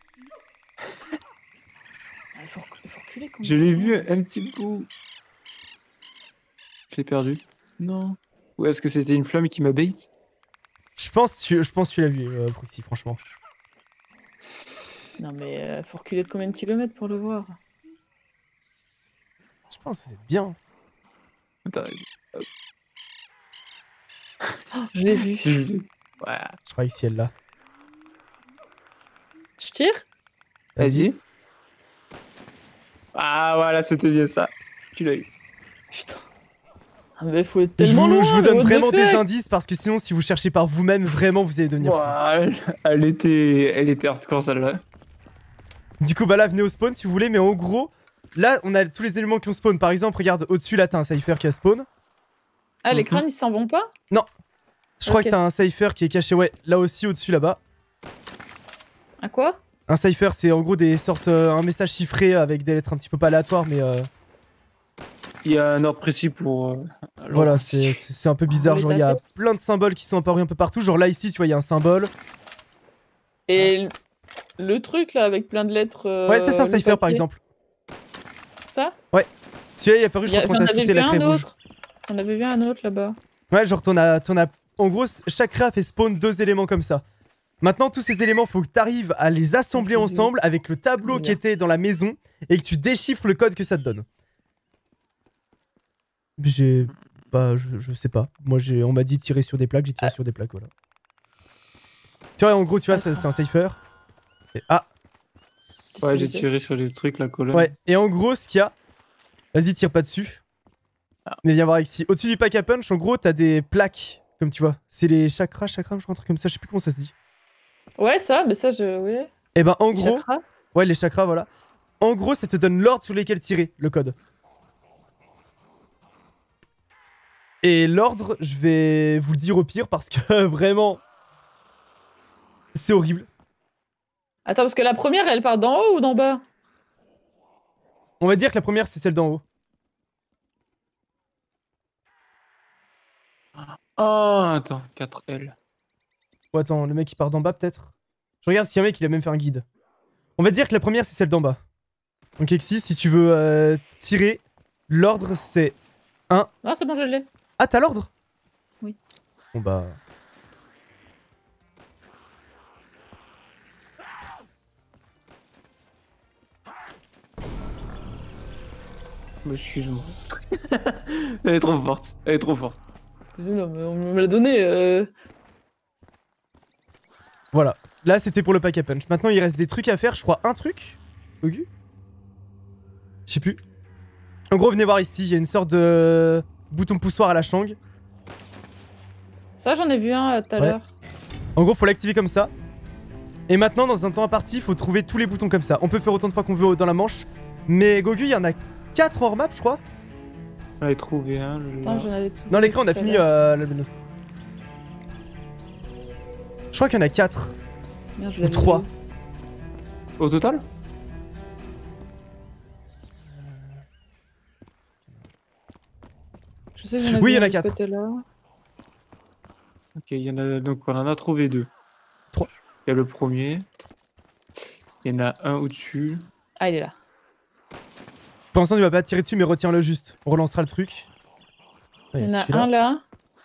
Ah, Il faut, rec- il faut reculer quand Je même. l'ai vu un petit bout. Je l'ai perdu. Non. Ou est-ce que c'était une flamme qui m'a bait? Je pense, que- je pense que tu l'as vu, euh, Proxy, franchement. Non mais euh, faut reculer de combien de kilomètres pour le voir? Je pense que vous êtes bien. Attends, Oh, je l'ai vu. je l'ai. Ouais. Je crois ici, elle là. Je tire? Vas-y. Ah, voilà, c'était bien ça. Tu l'as eu. Putain. Ah, mais faut être Je tellement vous, loin. je vous mais donne what the vraiment des fuck. indices parce que sinon, si vous cherchez par vous-même, vraiment, vous allez devenir fou. Ouah, elle, elle était, elle était hardcore celle-là. Du coup, bah là, venez au spawn si vous voulez, mais en gros, là, on a tous les éléments qui ont spawn. Par exemple, regarde, au-dessus, là, t'as un cypher qui a spawn. Ah, les Mhm. crânes ils s'en vont pas? Je crois Ok. que t'as un cypher qui est caché, ouais, là aussi, au-dessus, là-bas. À quoi? Un cypher, c'est en gros des sortes, euh, un message chiffré avec des lettres un petit peu pas aléatoires, mais euh, Il y a un ordre précis pour. euh, voilà, l'ordre. c'est c'est- c'est un peu bizarre. les Genre, il y a taper. plein de symboles qui sont apparus un peu partout. Genre là, ici, tu vois, il y a un symbole. Et le- le truc là avec plein de lettres. euh, Ouais, ça, c'est un le cypher par papier. exemple. Ça? Celui-là, il est apparu, je Il y a- crois, quand J'en t'as avais shooté vu la un craie rouge. autre. On avait vu un autre là-bas. Ouais, genre, t'en as, t'en as. En gros, chaque craft fait spawn deux éléments comme ça. Maintenant, tous ces éléments, faut que t'arrives à les assembler Mhm. ensemble avec le tableau qui Bien. était dans la maison et que tu déchiffres le code que ça te donne. J'ai. Bah, je, je sais pas. Moi, j'ai, on m'a dit tirer sur des plaques, j'ai tiré Ah. sur des plaques, voilà. Tu vois, en gros, tu vois, c'est c'est un cypher. Et, ah, Ouais, C'est- j'ai c'est- tiré sur les trucs, la colonne. ouais. Et en gros, ce qu'il y a. Vas-y, tire pas dessus. Ah. Mais viens voir ici. Au-dessus du pack à punch, en gros, t'as des plaques, comme tu vois. C'est les chakras, chakras, je crois, un truc comme ça. Je sais plus comment ça se dit. Ouais, ça, mais ça, je. Oui. Et ben, en gros. Chakra. Ouais, les chakras, voilà. En gros, ça te donne l'ordre sur lesquels tirer, le code. Et l'ordre, je vais vous le dire au pire parce que vraiment, c'est horrible. Attends, parce que la première, elle part d'en haut ou d'en bas? On va dire que la première, c'est celle d'en haut. Ah, attends, quatre L. Oh, attends, le mec il part d'en bas peut-être. Je regarde si un mec il a même fait un guide. On va dire que la première, c'est celle d'en bas. Donc Exis, si tu veux euh, tirer, l'ordre c'est un. Ah, c'est bon, je l'ai. Ah, t'as l'ordre? Oui. Bon bah... Excuse-moi. Elle est trop forte. Elle est trop forte. Non, mais on me l'a donné. Euh... Voilà. Là, c'était pour le pack à punch. Maintenant, il reste des trucs à faire. Je crois un truc. Gogu? Je sais plus. En gros, venez voir ici. Il y a une sorte de bouton poussoir à la Shang. Ça, j'en ai vu un euh, tout à Ouais. l'heure. En gros, faut l'activer comme ça. Et maintenant, dans un temps imparti, il faut trouver tous les boutons comme ça. On peut faire autant de fois qu'on veut dans la manche. Mais Gogu, il y en a quatre hors map, je crois. J'en ai trouvé un. Je... Attends, j'en avais tout. Dans l'écran, on a tout à fini l'heure. euh, l'albinos. Je crois qu'il y en a quatre. Merde, je ou l'avais trois. vu. Au total? Je sais que j'en avais Oui, il y en un a de ce quatre. côté-là. Ok, il y en a donc on en a trouvé deux. Trois. Il y a le premier. Il y en a un au-dessus. Ah, il est là. Pour l'instant, tu vas pas tirer dessus, mais retiens-le juste. On relancera le truc. Ah, Il y en a celui-là. un là.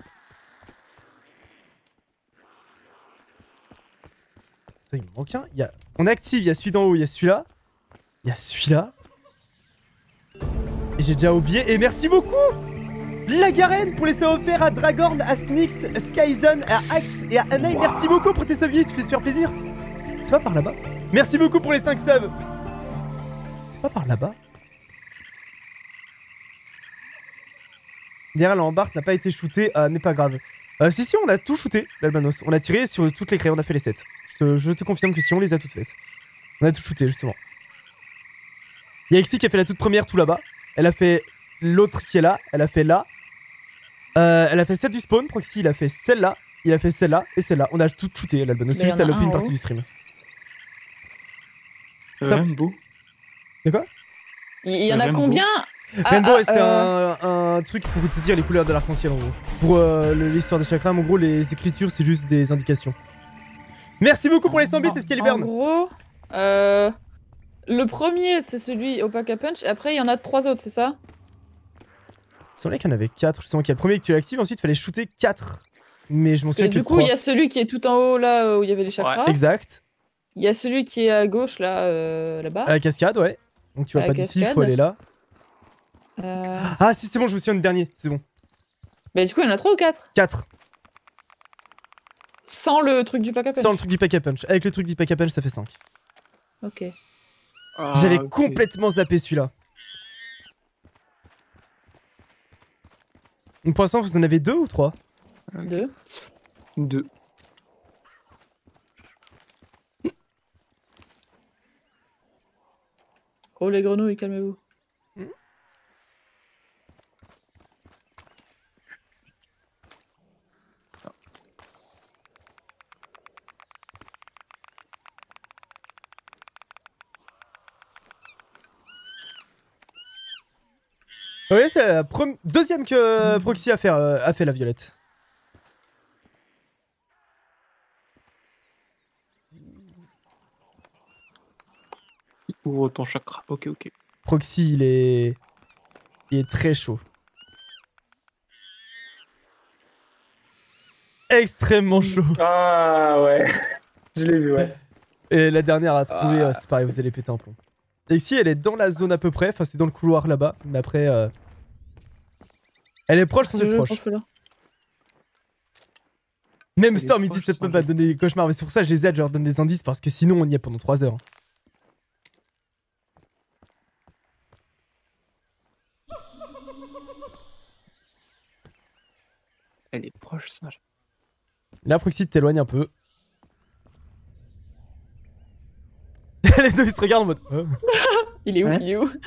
Putain, il me manque un. Il y a... On active, il y a celui d'en haut, il y a celui-là. Il y a celui-là. Et j'ai déjà oublié. Et merci beaucoup la Garen pour les subs offerts à Dragorn, à Snix, Skyzone, à Axe et à Anaï. Wow. Merci beaucoup pour tes subs, tu fais super plaisir. C'est pas par là-bas. Merci beaucoup pour les cinq subs. C'est pas par là-bas. Derrière l'embarque n'a pas été shooté, euh, n'est pas grave. Euh, si si, on a tout shooté, l'Albanos. On a tiré sur toutes les craies, on a fait les sept. Je te, je te confirme que si, on les a toutes faites. On a tout shooté, justement. Il y a Exi qui a fait la toute première tout là-bas. Elle a fait l'autre qui est là, elle a fait là. Euh, elle a fait celle du spawn, Proxy, il a fait celle-là, il a fait celle-là et celle-là. On a tout shooté, l'Albanos. C'est Mais juste y en elle a a loupé un une en partie haut. du stream. Top. Rainbow. De quoi? Il il y en a Rainbow. combien? Ah, Rainbow, ah, c'est euh, un, un truc pour te dire les couleurs de l'arc-en-ciel en gros. Pour euh, le- l'histoire des chakras, en gros, les écritures, c'est juste des indications. Merci beaucoup pour les cent bits, c'est En Scaliburn. gros, euh, le premier, c'est celui au pack à punch. Et après, il y en a trois autres, c'est ça? Il semblait qu'il y en avait quatre. Je sens qu'il y a le premier que tu l'actives, ensuite il fallait shooter quatre. Mais je m'en Parce que souviens que du de coup, il y trois. a celui qui est tout en haut, là, où il y avait les chakras. Exact. Il y a celui qui est à gauche, là, euh, là-bas. À la cascade, ouais. Donc tu vas À pas la d'ici, il faut cascade. aller là. Euh... Ah si, c'est bon, je me souviens du dernier, c'est bon. Bah, du coup, il y en a trois ou quatre? quatre. Sans le truc du pack à punch. Sans le truc du pack à punch. Avec le truc du pack à punch, ça fait cinq. Ok. Ah, J'avais ok. complètement zappé celui-là. Donc pour l'instant, vous en avez deux ou trois? Deux. Deux. Oh, les grenouilles, calmez-vous. Oui, c'est la prom- deuxième que euh, Proxy a fait, euh, a fait la violette. Ouvre ton chakra. Ok, ok. Proxy, il est... Il est très chaud. Extrêmement chaud. Ah ouais. Je l'ai vu, ouais. Et la dernière à trouver, Ah. euh, c'est pareil, vous allez péter un plomb. Et ici, elle est dans la zone à peu près, enfin c'est dans le couloir là-bas, mais après... euh, Elle est proche sans Ce être jeu, proche. pour celui-là. Même Elle est Storm, il dit proche cette sans meuf va jeu. donner des cauchemars, mais c'est pour ça que je les aide, je leur donne des indices, parce que sinon on y est pendant trois heures. Elle est proche, ça. Là, Proxy t'éloigne un peu. Les deux ils se regardent en mode... Hein. Il est où? Hein Il est où?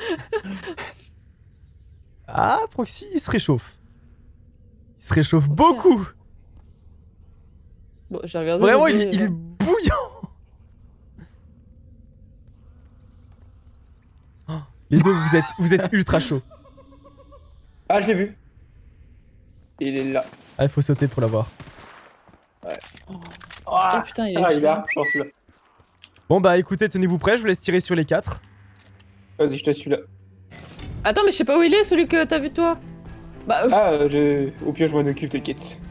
Ah, Proxy, il se réchauffe. Il se réchauffe beaucoup. Bon, j'ai regardé. Vraiment, le il, deux, il là. est bouillant. Oh. Les deux, vous êtes, vous êtes ultra chaud. Ah, je l'ai vu. Il est là. Ah, il faut sauter pour l'avoir. Oh Ah, putain, il est ah, il est juste là, là. je pense là. Bon bah écoutez, tenez-vous prêts, je vous laisse tirer sur les quatre. Vas-y, je te suis là. Attends, mais je sais pas où il est, celui que t'as vu toi. Bah, euh, Ah, euh, je... au pire, je m'en occupe, t'inquiète.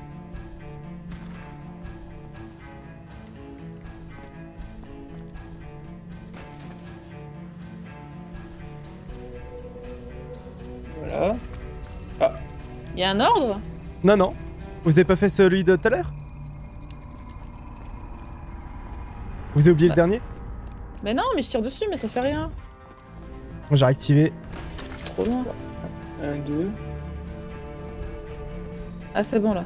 Voilà. il y a un ordre. Non, non. Vous avez pas fait celui de tout à l'heure? Vous avez oublié Bah. le dernier? Mais non, mais je tire dessus, mais ça fait rien. Bon, j'ai réactivé. Trop loin. Un, deux. Ah, c'est bon là.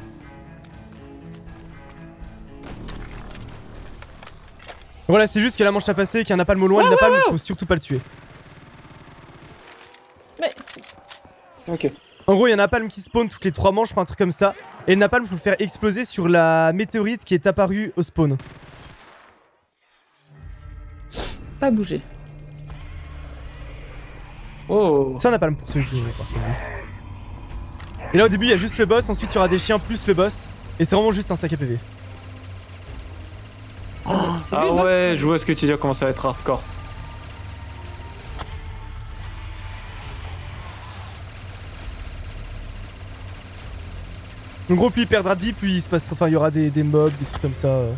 Voilà, c'est juste que la manche a passé, qu'il y a un napalm au loin, Wow, le napalm, wow, wow. faut surtout pas le tuer. Ok. En gros, il y a un napalm qui spawn toutes les trois manches, je crois, un truc comme ça. Et le napalm, faut le faire exploser sur la météorite qui est apparue au spawn. Pas bouger. Oh. C'est un napalm pour ceux qui jouent. Et là, au début, il y a juste le boss, ensuite, il y aura des chiens plus le boss. Et c'est vraiment juste un sac à P V. Ah, c'est lui, Ah le boss. ouais, je vois ce que tu dis, comment ça va être hardcore. En gros, plus il perdra de vie, plus il se passe. Enfin, il y aura des, des mobs, des trucs comme ça. euh.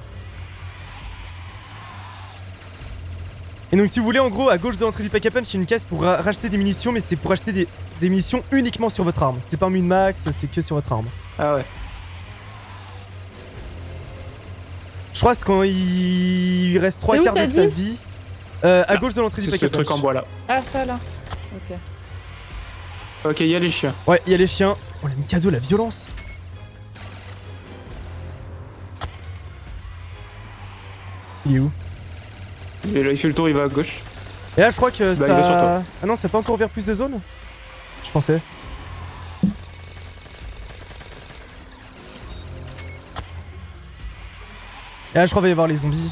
Et donc, si vous voulez, en gros, à gauche de l'entrée du pack à punch, il y a une caisse pour ra- racheter des munitions, mais c'est pour acheter des, des munitions uniquement sur votre arme. C'est pas un mun max, c'est que sur votre arme. Ah ouais. Je crois que c'est quand il, il reste trois C'est où, quarts de t'as sa dit vie. Euh, à Ah, gauche de l'entrée du C'est pack ce à punch. truc en bois là. Ah, ça là. Ok. Ok, il y a les chiens. Ouais, il y a les chiens. Oh, la Mikado, la violence. Il est où? Et là, il fait le tour, il va à gauche. Et là, je crois que Bah, ça. il va sur toi. Ah non, ça pas encore ouvert plus de zones? Je pensais. Et là, je crois qu'il va y avoir les zombies.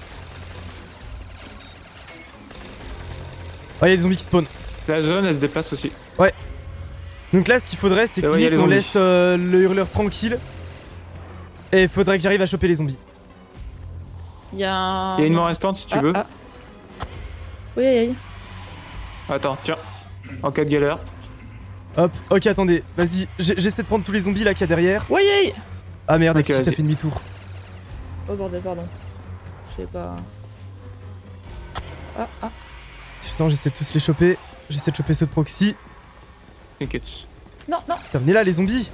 Ouais, il y a des zombies qui spawnent. La zone, elle se déplace aussi. Donc là, ce qu'il faudrait, c'est que Ah ouais, y a limite, les on zombies. laisse euh, le hurleur tranquille. Et il faudrait que j'arrive à choper les zombies. Il y a un. Il y a une mort restante si tu Ah, veux. ah. Oui, aïe, aïe. Attends, tiens. En cas de galère. Hop, ok, attendez, vas-y, j'ai- j'essaie de prendre tous les zombies là qu'il y a derrière. Oui, aïe. Ah merde, Ok, Axis, t'as vas-y. fait demi-tour. Oh bordel, pardon. Je sais pas. Ah, ah. Putain, j'essaie de tous les choper. J'essaie de choper ceux de proxy. T'inquiète. Non, non. Putain, venez là, les zombies.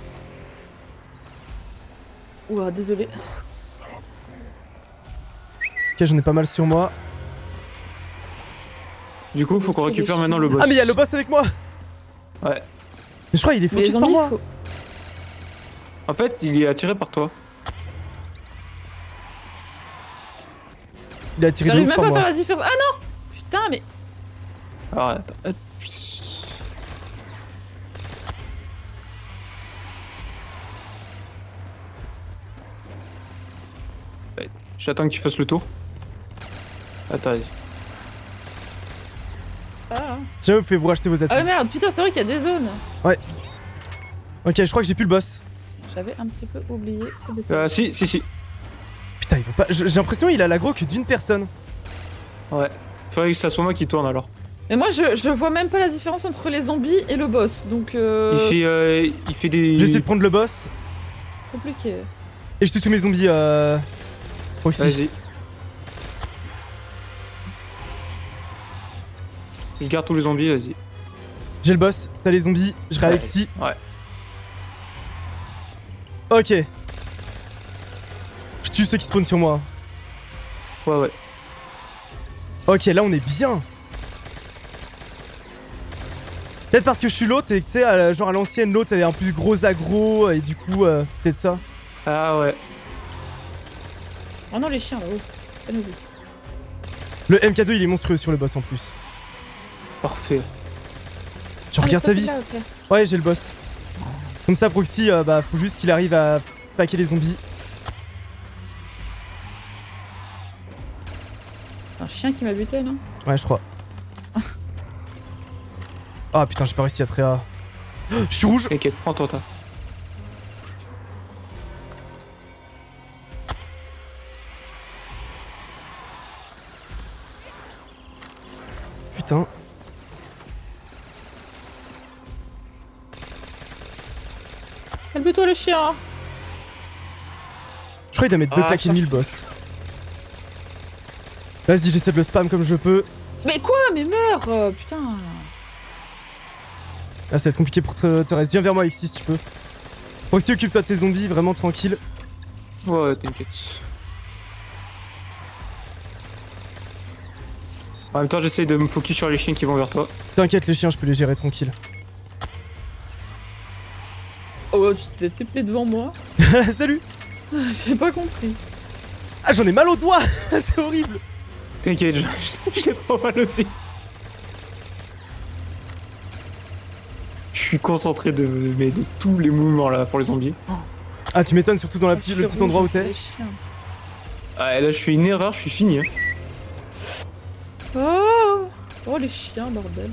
Ouah, désolé. Ok, j'en ai pas mal sur moi. Du coup, faut qu'on Faut récupère des maintenant le chiens. boss. Ah, mais il y a le boss avec moi. Ouais. Mais je crois qu'il est Mais les focus par zombies, moi. faut... En fait, il est attiré par toi. Il a tiré de J'arrive ouf même par pas à moi. faire la différence. Ah non. Putain, mais. Alors, attends. Hop. Ouais, j'attends que tu fasses le tour. Attends, vas-y. Ah, Tiens, vous pouvez vous racheter vos ah ouais, atouts. merde, putain, c'est vrai qu'il y a des zones. Ok, je crois que j'ai plus le boss. J'avais un petit peu oublié ce détail. Euh, si, si, si. Putain, il va pas. J'ai l'impression qu'il a l'aggro que d'une personne. Ouais. Faudrait que ça soit moi qui tourne alors. Mais moi, je, je vois même pas la différence entre les zombies et le boss, donc euh... Il fait, euh, il fait des. J'essaie de prendre le boss. compliqué. Et je tue tous mes zombies. Euh... Proxy. Vas-y. Je garde tous les zombies, vas-y. J'ai le boss, t'as les zombies, je Ouais. réalexis. Ouais. Ok. Je tue ceux qui spawnent sur moi. Ouais, ouais. Ok, là on est bien. Peut-être parce que je suis l'autre et que tu sais, à la- genre à l'ancienne, l'autre avait un plus gros aggro et du coup, euh, c'était de ça. Ah ouais. Oh non, les chiens là-haut. Pas nous. Le M K deux il est monstrueux sur le boss en plus. Parfait. Genre, Ah, regarde sa vie. Là, ok. Ouais, j'ai le boss. Comme ça, Proxy, euh, bah faut juste qu'il arrive à paquer les zombies. C'est un chien qui m'a buté, non? Ouais, je crois. Ah putain, j'ai pas réussi à très à... Je suis rouge. T'inquiète, prends toi, toi. Putain. Calme-toi le chien. Je crois qu'il doit mettre deux Ah, claques et ça- demi le boss. Vas-y, j'essaie de le spam comme je peux. Mais quoi? Mais meurs euh, putain. Ah, ça va être compliqué pour te, te rester. Viens vers moi, X si tu peux. Proxy, occupe-toi de tes zombies, vraiment tranquille. Ouais, t'inquiète. En même temps, j'essaye de me focus sur les chiens qui vont vers toi. T'inquiète, les chiens, je peux les gérer tranquille. Oh, tu t'es T P devant moi. Salut. J'ai pas compris. Ah, j'en ai mal au doigt. C'est horrible. T'inquiète, j'ai pas mal aussi. Je suis concentré de, mais de tous les mouvements là pour les zombies. Ah, tu m'étonnes, surtout dans la Oh, petite- je le suis petit endroit où rouge, c'est t'es. les chiens. Ah, et là, je fais une erreur, je suis fini. Hein. Oh, oh les chiens, bordel.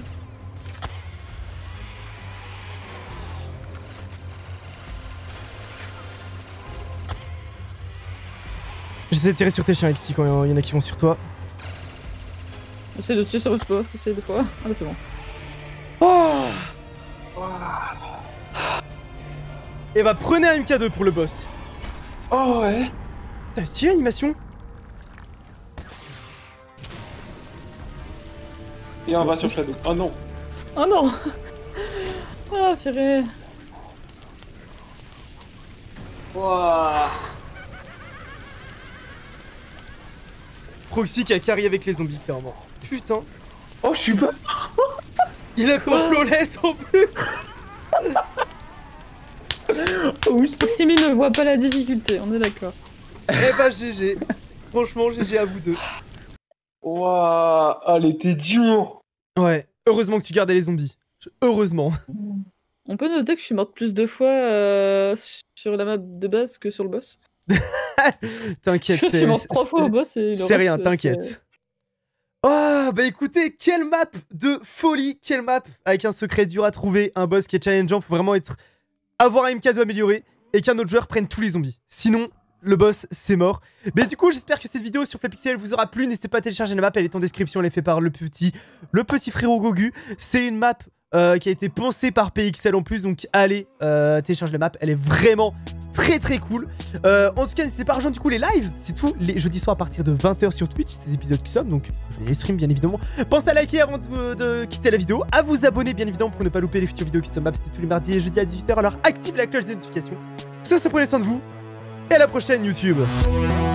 J'essaie de tirer sur tes chiens, X quand il y en a qui vont sur toi. J'essaie de tuer sur le boss, j'essaie de fois. Ah bah c'est bon. Oh. Et bah, prenez un M K deux pour le boss. Oh ouais. Putain, c'est l'animation. Et on va sur Shadow. Oh non. Oh non. Ah purée. Wouah. Proxy qui a carry avec les zombies, clairement. Putain. Oh, je suis pas. Il a fait un flawless en plus. Oh, oui. Proximi ne voit pas la difficulté, on est d'accord. Eh bah, G G. Franchement, G G à vous deux. Wouah. Ah, elle était dure. Ouais. Heureusement que tu gardais les zombies. Heureusement. On peut noter que je suis morte plus de fois euh, sur la map de base que sur le boss. T'inquiète, Je suis c'est... morte trois fois au boss et le C'est rien, reste, t'inquiète. c'est- Ah, bah écoutez, quelle map de folie, quelle map avec un secret dur à trouver, un boss qui est challengeant, faut vraiment être avoir un M K deux amélioré et qu'un autre joueur prenne tous les zombies. Sinon, le boss, c'est mort. Mais du coup, j'espère que cette vidéo sur Flapixel vous aura plu. N'hésitez pas à télécharger la map, elle est en description, elle est faite par le petit, le petit frérot Gogu. C'est une map euh, qui a été pensée par P X L en plus, donc allez euh, télécharger la map, elle est vraiment très très cool. Euh, en tout cas, n'hésitez pas à rejoindre du coup les lives, c'est tous les jeudis soirs à partir de vingt heures sur Twitch, ces épisodes qui sont, donc je les stream bien évidemment. Pensez à liker avant de, de quitter la vidéo, à vous abonner bien évidemment pour ne pas louper les futures vidéos Custom Maps, c'est tous les mardis et jeudis à dix-huit heures, alors active la cloche des notifications. Sur ce, prenez soin de vous, et à la prochaine YouTube.